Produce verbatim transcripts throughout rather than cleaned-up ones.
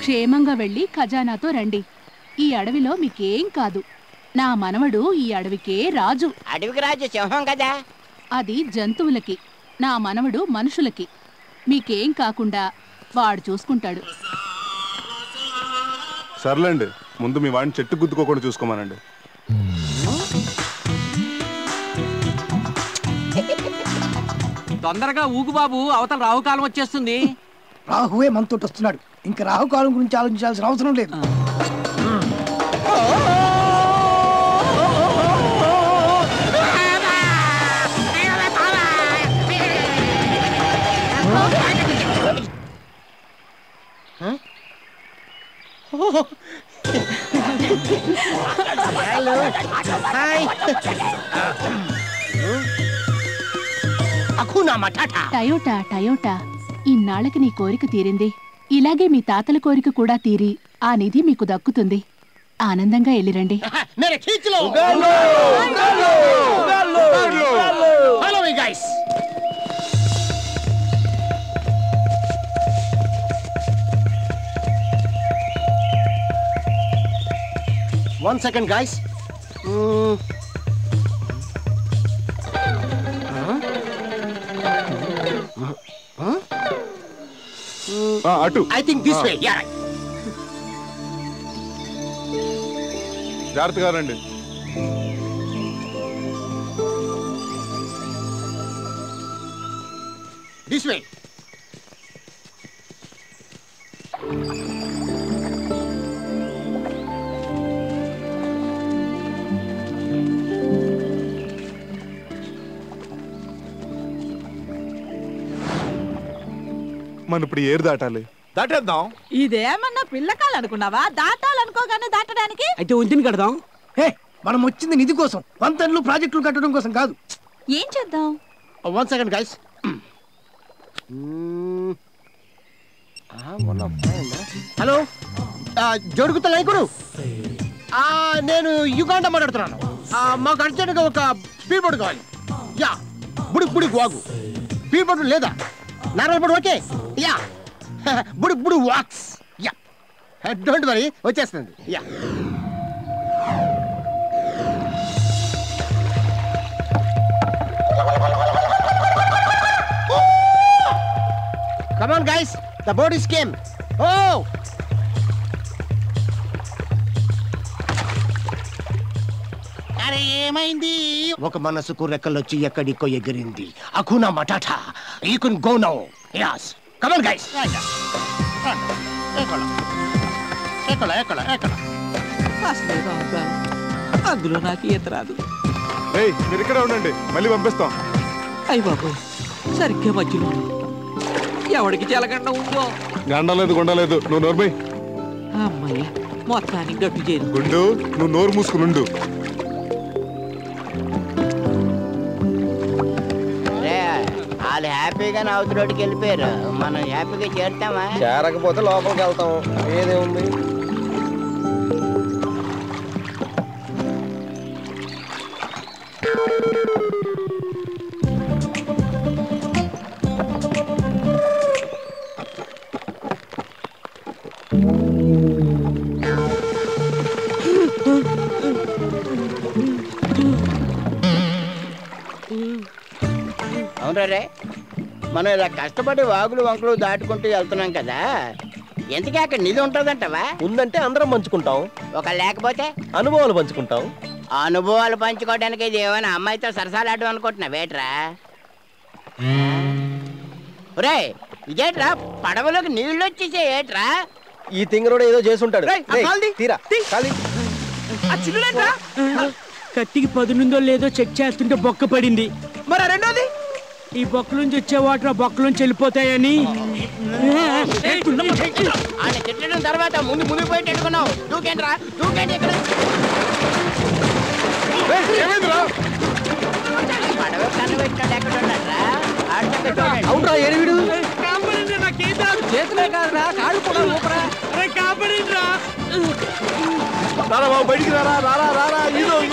క్షేమంగా వెళ్ళి ఖజానాతో రండి. ఈ అడవిలో మీకేం కాదు. నా మనవడు ఈ అడవికే రాజు. అడవికి రాజు సింహం కదా. అది జంతువులకి, నా మనవడు మనుషులకి. మీకేం కాకుండా వాడు చూసుకుంటాడు. సర్లేండి, ముందు మీ వాడిని చెట్టు గుద్దుకోకుండా చూసుకోమానండి. తొందరగా ఊగు బాబు, అవతల రాహుకాలం వచ్చేస్తుంది. రాహువే మనతోటి వస్తున్నాడు. ఇంకా రాహుకాలం గురించి ఆలోచించాల్సిన అవసరం లేదు. టయోటా టయోటా ఇన్నాళ్ళకి నీ కోరిక తీరింది. ఇలాగే మీ తాతల కోరిక కూడా తీరి ఆ నిధి మీకు దక్కుతుంది. ఆనందంగా వెళ్ళిరండి. One second, guys. Mm. Huh? Huh? Ah, Atu. I think this ah. way. Yeah. జాగ్రత్తగా రండి. This way. మనం ఇప్పుడు ఏరు దాటాలి. దాటేద్దాం. ఇదేమన్నా పిల్లకాలు అనుకున్నావా? దాటాలనుకోగానే దాటడానికి. అయితే వంతెన కడదాం. హే, మనం వచ్చింది నిధి కోసం, వంతెనలు ప్రాజెక్టులు కట్టడం కోసం కాదు. ఏం చేద్దాం? One second guys. హలో, జరుగుతా నాయకుడు, నేను యుగాండా మాట్లాడుతున్నాను. మాకు అర్జెంట్గా ఒక స్పీడ్ బోర్డు కావాలి. యా, బుడికి బుడికి వాగు. స్పీడ్ బోర్డు లేదా? Normal board okay. యా, బుడి బుడి వాక్స్. యా, డోంట్ వరీ, వచ్చేస్తుంది. Yeah, come on guys, the boat is came. Oh, అరే ఏమైంది? ఒక మనసుకు రెక్కలొచ్చి ఎక్కడికో ఎగిరింది. Hakuna matata, you can go now. Yes, come on guys. ఎక్కల ఎక్కల ఎక్కల ఎక్కల అందులో నాకు ఈత రాదు. ఏయ్, మీరు ఇక్కడే ఉండండి, మళ్ళీ పంపిస్తాం. అయ్య బాబు, సరిగ్గా మధ్యలో ఎవడికి చెలగండ ఉందో. గండలేదు గుండలేదు, నువ్వు నోరు పోయి. అమ్మాయి మొత్తానికి గట్టు చేయదు. గుండు, నువ్వు నోరు మూసుకునుండు. వాళ్ళు హ్యాపీగా అవతలోడికి వెళ్ళిపోయారు. మనం హ్యాపీగా చేరుతామా? చేరకపోతే లోపలికి వెళ్తాం. ఏదేముంది? అవునరే, మనం ఇలా కష్టపడి వాగులు వంకలు దాటుకుంటూ వెళ్తున్నాం కదా, ఎందుకే అక్కడ నిధి ఉంటుందంటవా? ఉందంటే అందరం పంచుకుంటాం. ఒక లేకపోతే అనుభవాలు పంచుకుంటాం. అనుభవాలు పంచుకోవడానికి ఇది ఏమైనా అమ్మాయితో సరసాలాడడం అనుకుంటున్నా వేట్రా? ఒరే, ఇదేట్రా పడవలోకి నీళ్ళు వచ్చేసే ఏట్రా? ఈ తింగరోడు ఏదో చేసుంటాడు. కత్తికి పదునుందో లేదో చెక్ చేస్తుంటే బొక్క పడింది. మరి రెండోది, ఈ బొక్క నుంచి వచ్చే వాటర్ ఆ బొక్క నుంచి వెళ్ళిపోతాయని. ఆయన తిట్టడం తర్వాత ముందు ముందు పోయి పెట్టుకున్నావు. దూకేంటి రా, దూకేంటి ఇక్కడ. పడవ కన్ను పెట్టాడు ఎక్కడ ఉన్నాడ్రా? అవునరా, ఏడు చేతులే కాదురా, కాళ్ళు కూడా ఊపరా. కాపాడిండ్రా బాబు, బయటికి రారా రారా రారా.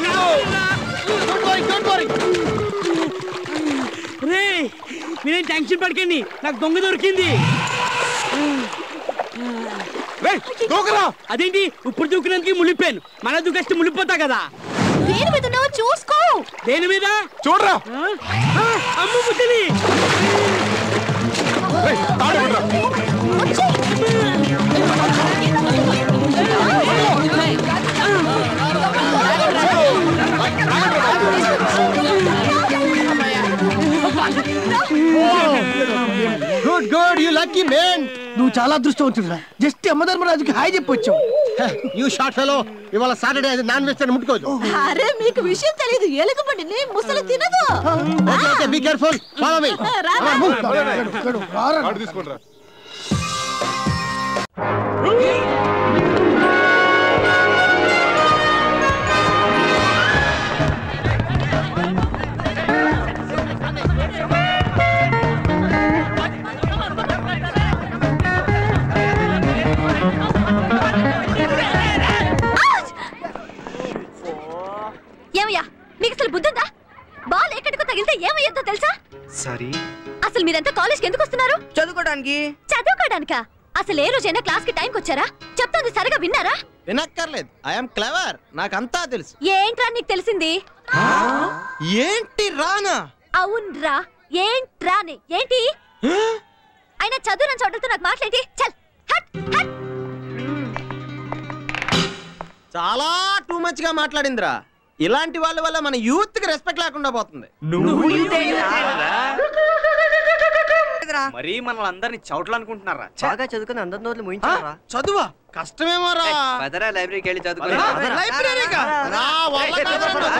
రే, మీరేం టెన్షన్ పడకండి, నాకు దొంగ దొరికింది. అదేంటి ఇప్పుడు దూకినందుకు ములిపాను మన దూకేస్తే ములిపోతా కదా. దేని మీద ఉన్నావో చూసుకో. దేని మీద చూడరా. అమ్మ ముద్దని good good you lucky man. నువ్వు చాలా అదృష్టవంతుడురా. జస్ట్ యమధర్మరాజుకి హాయ్ చెప్పొచ్చావు. You short fellow. ఇవాళ సాటర్డే అది నాన్ వెజ్ ముట్టుకోదు. అరే మీకు విషయం తెలియదు. ఎలుగుబండిని ముసలి తినదు. Okay be careful. Follow me. తీసుకోండి రా. ఏమయ్యా మీకు అసలు బుద్ధుందా? బాల్ ఎక్కడికో తగిలితే ఏమయ్యేదో తెలుసా? సరే అసలు మీరంతా కాలేజ్కి ఎందుకు వస్తున్నారు? చదువుకోవడానికి. చదువుకోవడానికా? అసలు ఏ రోజైనా క్లాస్ కి టైంకి వచ్చారా? చెప్తుంది సరిగా విన్నారా? వినక్కర్లేదు. I'm clever. నాకంతా తెలుసు. ఏంట్రా నీకు తెలిసింది? ఏంటి రానా? అవునరా ఏంట్రానే. ఏంటి అయినా చదువు నన్ను చోటలతో నాకు మాట్లాడి చల్ హట్ హట్. చాలా టూ మచ్ గా మాట్లాడిందిరా. ఇలాంటి వాళ్ళ వల్ల మన యూత్ కి రెస్పెక్ట్ లేకుండా పోతుంది. మరి మనల్ని అందరినీ చౌట్లు అనుకుంటున్నారా? బాగా చదువుకుని అందరి నోట్లు ముయించారా? చదువా కష్టమేమోరా. పదరా లైబ్రరీకి వెళ్ళి చదువుకో. లైబ్రరీగా రా వాళ్ళ కాదరా.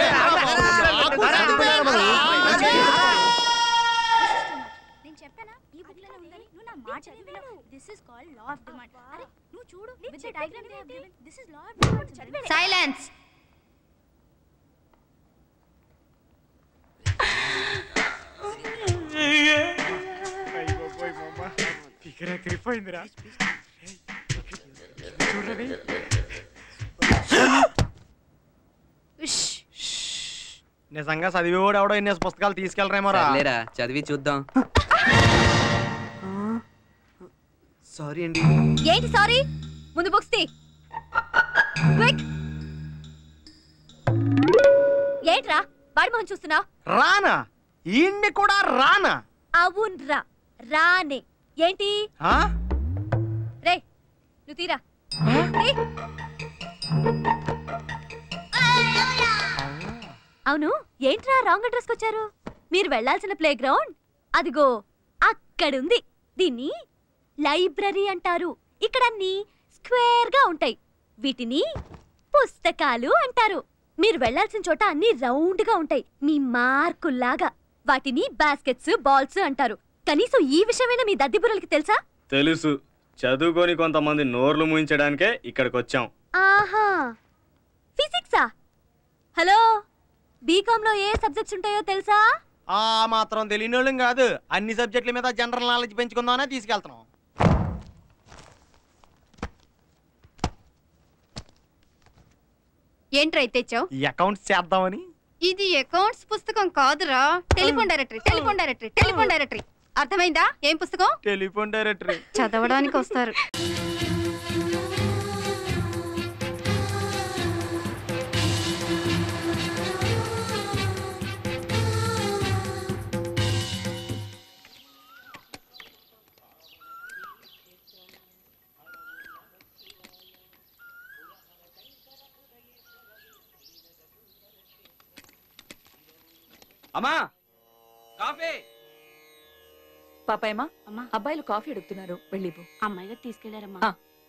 నేను చెప్పానా ఈ బుక్ లో ఉందని? నువ్వు నా మాట చదివినావు. This is called law of demand. అరే నువ్వు చూడు with the diagram they have given. This is law of demand. చదివే. సైలెన్స్. నిజంగా చదివేవాడు ఎవడో ఎన్ని పుస్తకాలు తీసుకెళ్ళరేమోరా. లేరా చదివి చూద్దాం. సారీ అండి. ఏంటి సారీ? ముందు బుక్స్ తీ. క్విక్. ఏంట్రా వాడి మొహం చూస్తున్నావు? రానా? ఈయన్ని కూడా రానా? అవునరా రానే. ఏంటి రే నువ్వు తీరా. అవును ఏంట్రా రాంగ్ అడ్రస్ వచ్చారు? మీరు వెళ్లాల్సిన ప్లే గ్రౌండ్ అదిగో అక్కడుంది. దీన్ని లైబ్రరీ అంటారు. ఇక్కడ అన్ని స్క్వేర్ గా ఉంటాయి. వీటిని పుస్తకాలు అంటారు. మీరు వెళ్లాల్సిన చోట అన్ని రౌండ్ గా ఉంటాయి మీ మార్కుల్లాగా. వాటిని బాస్కెట్స్ బాల్స్ అంటారు. కనీసం ఈ విషయమైనా మీ దద్దిబుర్రలకి తెలుసా? తెలుసు. చదువుకొని కొంతమంది నోర్లు ముయించడానికే ఇక్కడికి వచ్చాం. ఆహా ఫిజిక్సా? హలో బీకామ్ లో ఏ సబ్జెక్ట్స్ ఉంటాయో తెలుసా? ఆ మాత్రం తెలియనోళ్ళం కాదు. అన్ని సబ్జెక్టుల మీద జనరల్ నాలెడ్జ్ పెంచుకుందామనే తీసుకెళ్తున్నాం. ఏంట్రా తెచ్చావు? ఈ అకౌంట్స్ చేద్దామని. ఇది అకౌంట్స్ పుస్తకం కాదురా. Telephone directory telephone directory telephone directory. అర్థమైందా? ఏం పుస్తకం? Telephone directory. చదవడానికి వస్తారు. అమ్మా కాఫీ. పాపాయమ్మా అమ్మా అబ్బాయిలు కాఫీ అడుగుతున్నారు. వెళ్ళిపో. అమ్మాయి గారు తీసుకెళ్లారమ్మా.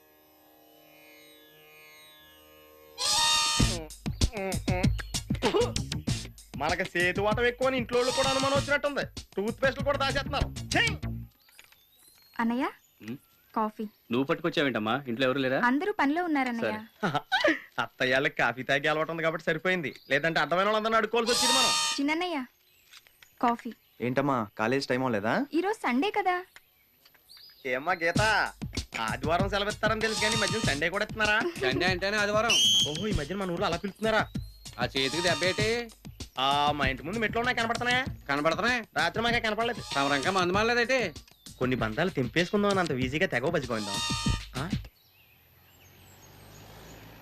మనకి చేతి వాటం ఎక్కువ ఇంట్లో కూడా అనుమానం వచ్చినట్టుంది. టూత్ పేస్ట్ కూడా దాచేస్తున్నారు. అన్నయ్య కాఫీ. నువ్వు పట్టుకొచ్చావేంటమ్మా? ఇంట్లో ఎవరు లేరా? అందరూ పనిలో ఉన్నారన్నయ్య. అత్తయ్యాళ్ళకి కాఫీ తాగి అలవాటు ఉంది కాబట్టి సరిపోయింది. లేదంటే అర్థమైన వాళ్ళందరినీ అడుకోవాల్సి వచ్చింది మనం. చిన్నయ్య కాఫీ. ఏంటమ్మా కాలేజ్ టైం అవ్వలేదా? ఈ రోజు సండే కదా. ఏమ్మా గీత, ఆదివారం సెలవు ఇస్తారని తెలుసు కానీ మధ్యన సండే కూడా ఇస్తున్నారా? సండే అంటేనే ఆదివారం. ఓహో ఈ మధ్యన మన ఊర్లో అలా పిలుస్తున్నారా? ఆ చేతికి దెబ్బేటి? ఆ మా ఇంటి ముందు మెట్లు ఉన్నాయి కనపడుతున్నాయా? కనపడుతున్నాయి. రాత్రి మాకే కనపడలేదు. తమరంకా మందు మాలేదైతే కొన్ని బంధాలు తెంపేసుకుందాం అని అంత ఈజీగా తెగవ బతిపోయిందాం.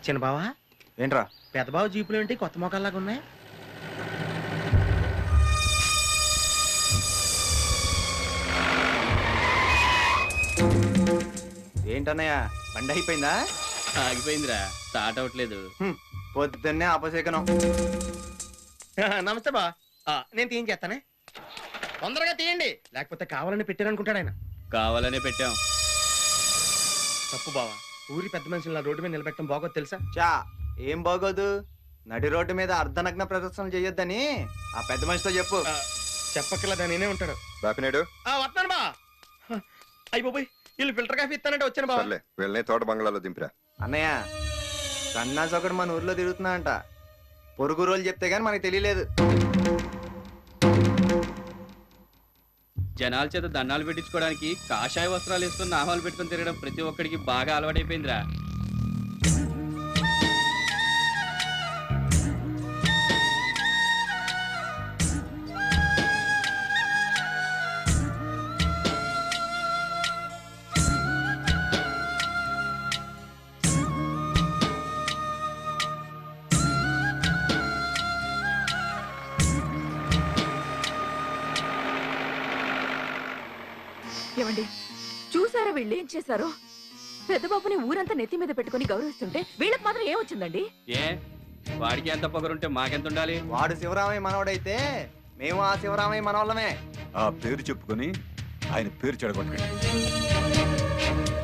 చిన్న బావా ఏంట్రా పెద్ద బావ జీపులు ఏంటి కొత్త మొక్కల్లాగా ఉన్నాయి? ఏంటన్నయ్య బండి అయిపోయిందా? ఆగిపోయిందిరా, స్టార్ట్ అవట్లేదు. పొద్దున్నే అపశేకనం. నమస్తే బా, నేను తీయం చేస్తానే. తొందరగా తీయండి, లేకపోతే కావాలని పెట్టారనుకుంటాడు ఆయన. కావాలనే పెట్టాం. తప్పు బావా, ఊరి పెద్ద మనుషులు రోడ్డు మీద నిలబెట్టడం బాగోదు తెలుసా? చా ఏం బాగోదు, నడి రోడ్డు మీద అర్ధనగ్న ప్రదర్శనలు చేయొద్దని ఆ పెద్ద మనిషితో చెప్పు. చెప్పక్కర్లేదా, నేనే ఉంటాడు. బాపినాడు వస్తాను బా. అయిపోయి వీళ్ళు ఫిల్టర్ కాఫీ ఇస్తానంటే వచ్చాను బా. వెళ్ళని తోట బంగ్లాలో దింపిరా. అన్నయ్య సన్నాసి ఒకడు మన ఊర్లో తిరుగుతున్నా అంట. పొరుగు రోజులు చెప్తే గానీ మనకి తెలియలేదు. జనాల చేత దండాలు పెట్టించుకోవడానికి కాషాయ వస్త్రాలు వేసుకుని నామాలు పెట్టుకుని తిరగడం ప్రతి ఒక్కడికి బాగా అలవాటైపోయిందిరా. ఏమండి చూసారా వీళ్ళు ఏం చేశారో? పెద్దబాబుని ఊరంతా నెత్తి మీద పెట్టుకుని గౌరవిస్తుంటే వీళ్ళకి మాత్రం ఏమొచ్చిందండి? ఏ వాడికి ఎంత పొగరుంటే మాకెంత ఉండాలి? వాడు శివరామయ్య మనవడైతే మేము ఆ శివరామయ్య మనవళ్ళమే. ఆ పేరు చెప్పుకొని ఆయన పేరు చెడగొట్టండి.